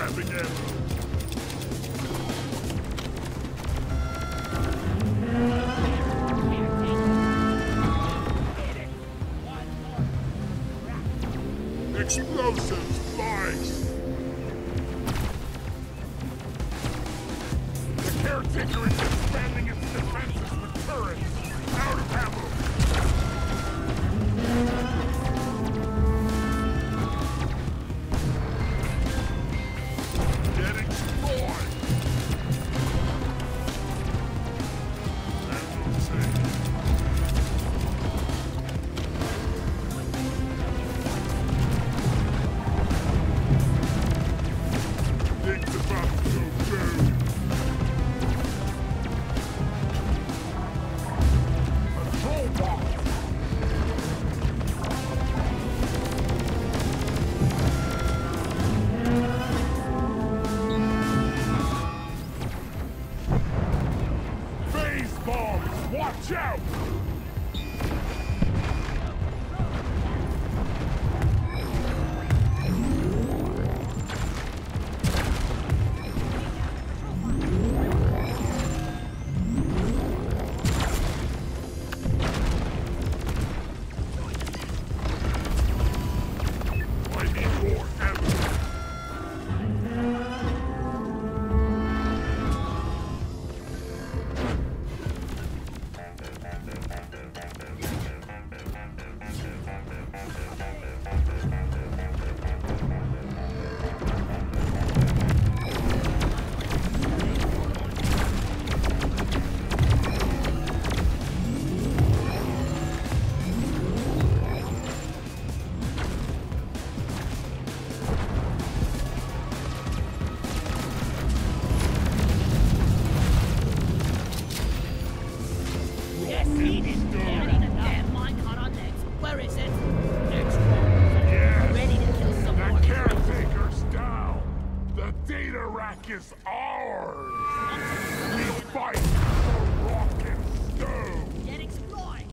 grabbing him. Explosives flying. The caretaker is expanding its defenses with turrets. Out of ammo. Getting destroyed. That's insane. Things about to go down. Control box. Phase bombs, watch out! I need more ammo. Yes, he did. Getting a damn minecart on next. Where is it? Next one. Yes, Ready to kill some the more. caretaker's down. The data rack is